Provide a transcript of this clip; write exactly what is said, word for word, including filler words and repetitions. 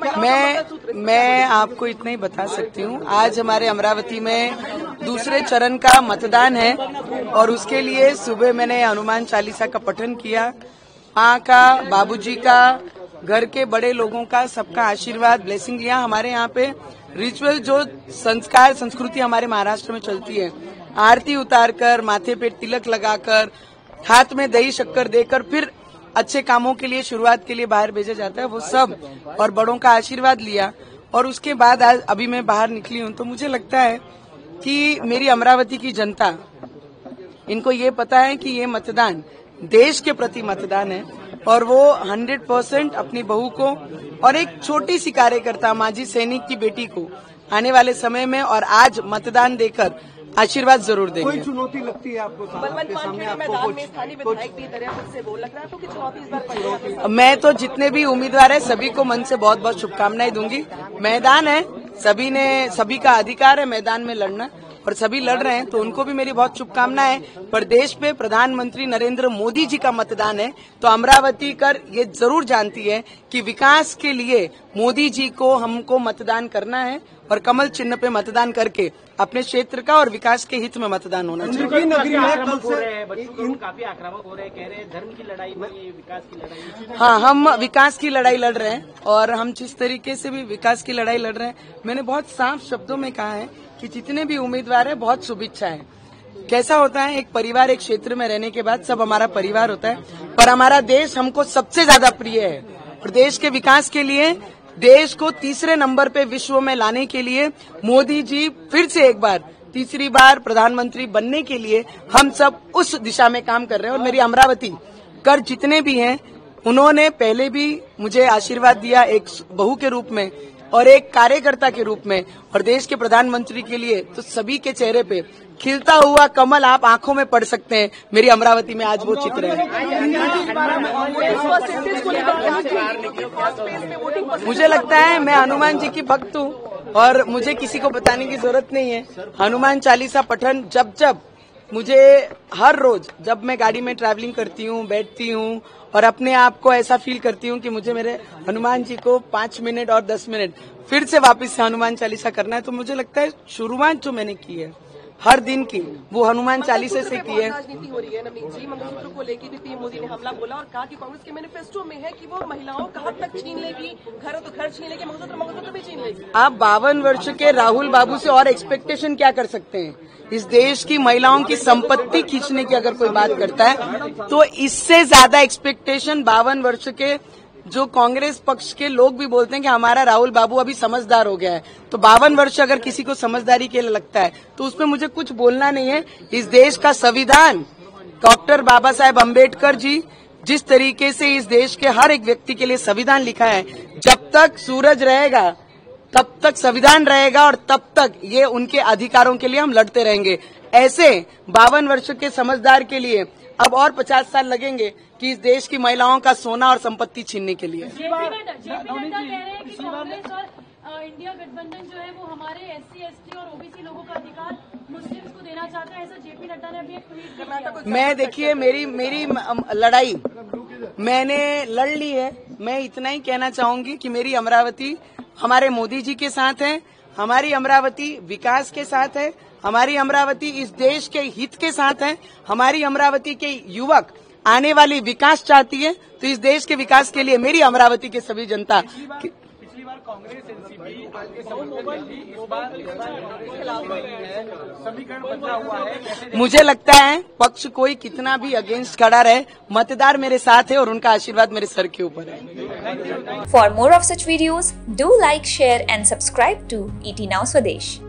मैं मैं आपको इतना ही बता सकती हूँ, आज हमारे अमरावती में दूसरे चरण का मतदान है और उसके लिए सुबह मैंने हनुमान चालीसा का पठन किया। माँ का, बाबूजी का, घर के बड़े लोगों का, सबका आशीर्वाद, ब्लेसिंग लिया। हमारे यहाँ पे रिचुअल जो संस्कार संस्कृति हमारे महाराष्ट्र में चलती है, आरती उतारकर, माथे पे तिलक लगाकर, हाथ में दही शक्कर देकर फिर अच्छे कामों के लिए, शुरुआत के लिए बाहर भेजा जाता है, वो सब और बड़ों का आशीर्वाद लिया। और उसके बाद आज अभी मैं बाहर निकली हूँ तो मुझे लगता है कि मेरी अमरावती की जनता, इनको ये पता है कि ये मतदान देश के प्रति मतदान है और वो हंड्रेड परसेंट अपनी बहू को और एक छोटी सी कार्यकर्ता माजी सैनिक की बेटी को आने वाले समय में और आज मतदान देकर आशीर्वाद जरूर देंगे। कोई चुनौती लगती है आपको के सामने? आपको कुछ? मैं तो जितने भी उम्मीदवार है सभी को मन से बहुत बहुत शुभकामनाएं दूंगी। मैदान है, सभी ने सभी का अधिकार है मैदान में लड़ना और सभी लड़ रहे हैं तो उनको भी मेरी बहुत शुभकामनाएं। पर देश पे प्रधानमंत्री नरेंद्र मोदी जी का मतदान है तो अमरावती कर ये जरूर जानती है कि विकास के लिए मोदी जी को हमको मतदान करना है और कमल चिन्ह पे मतदान करके अपने क्षेत्र का और विकास के हित में मतदान होना चाहिए। नगरी में कल से काफी आक्रामक हो रहे, कह रहे हैं धर्म की लड़ाई नहीं, विकास की लड़ाई। हाँ, हम विकास की लड़ाई लड़ रहे हैं और हम जिस तरीके से भी विकास की लड़ाई लड़ रहे हैं, मैंने बहुत साफ शब्दों में कहा है कि जितने भी उम्मीदवार हैं बहुत शुभेच्छा है। कैसा होता है, एक परिवार एक क्षेत्र में रहने के बाद सब हमारा परिवार होता है, पर हमारा देश हमको सबसे ज्यादा प्रिय है और देश के विकास के लिए, देश को तीसरे नंबर पे विश्व में लाने के लिए मोदी जी फिर से एक बार तीसरी बार प्रधानमंत्री बनने के लिए हम सब उस दिशा में काम कर रहे हैं। और मेरी अमरावती कर जितने भी हैं उन्होंने पहले भी मुझे आशीर्वाद दिया एक बहू के रूप में और एक कार्यकर्ता के रूप में और देश के प्रधानमंत्री के लिए, तो सभी के चेहरे पे खिलता हुआ कमल आप आंखों में पढ़ सकते हैं। मेरी अमरावती में आज वो चित्र है। मुझे लगता है मैं हनुमान जी की भक्त हूँ और मुझे किसी को बताने की जरूरत नहीं है। हनुमान चालीसा पठन जब जब मुझे हर रोज जब मैं गाड़ी में ट्रैवलिंग करती हूँ, बैठती हूँ और अपने आप को ऐसा फील करती हूँ कि मुझे मेरे हनुमान जी को पांच मिनट और दस मिनट फिर से वापस से हनुमान चालीसा करना है, तो मुझे लगता है शुरुआत जो मैंने की है हर दिन की वो हनुमान चालीसा से की है। राजनीति हो रही है नवनीत जी, मंगलसूत्र को लेकर भी पीएम मोदी ने हमला बोला और कहा कि कांग्रेस के मैनिफेस्टो में है कि वो महिलाओं का हक तक छीन लेगी, घर तो घर छीन लेगी, मंगलसूत्र मंगलसूत्र भी छीन लेगी। आप बावन वर्ष के राहुल बाबू से और एक्सपेक्टेशन क्या कर सकते हैं? इस देश की महिलाओं की संपत्ति खींचने की अगर कोई बात करता है तो इससे ज्यादा एक्सपेक्टेशन बावन वर्ष के जो कांग्रेस पक्ष के लोग भी बोलते हैं कि हमारा राहुल बाबू अभी समझदार हो गया है, तो बावन वर्ष अगर किसी को समझदारी के लिए लगता है तो उसमें मुझे कुछ बोलना नहीं है। इस देश का संविधान डॉक्टर बाबा साहेब अम्बेडकर जी जिस तरीके से इस देश के हर एक व्यक्ति के लिए संविधान लिखा है, जब तक सूरज रहेगा तब तक संविधान रहेगा और तब तक ये उनके अधिकारों के लिए हम लड़ते रहेंगे। ऐसे बावन वर्ष के समझदार के लिए अब और पचास साल लगेंगे कि इस देश की महिलाओं का सोना और संपत्ति छीनने के लिए। इंडिया गठबंधन जो है वो हमारे एससी एसटी और ओबीसी लोगों का अधिकार मुस्लिम्स को देना चाहता है, ऐसा जेपी नड्डा ने अभी एक ट्वीट किया। मैं देखिए मेरी मेरी लड़ाई मैंने लड़ ली है। मैं इतना ही कहना चाहूंगी कि मेरी अमरावती हमारे मोदी जी के साथ है, हमारी अमरावती विकास के साथ है, हमारी अमरावती इस देश के हित के साथ है, हमारी अमरावती के युवक आने वाली विकास चाहती है, तो इस देश के विकास के लिए मेरी अमरावती के सभी जनता। पिछली बार कांग्रेस एनसीपी इस बार समीकरण बदला हुआ है। मुझे लगता है पक्ष कोई कितना भी अगेंस्ट खड़ा रहे, मतदार मेरे साथ है और उनका आशीर्वाद मेरे सर के ऊपर है। For more of such videos do like share and subscribe to ET Now स्वदेश।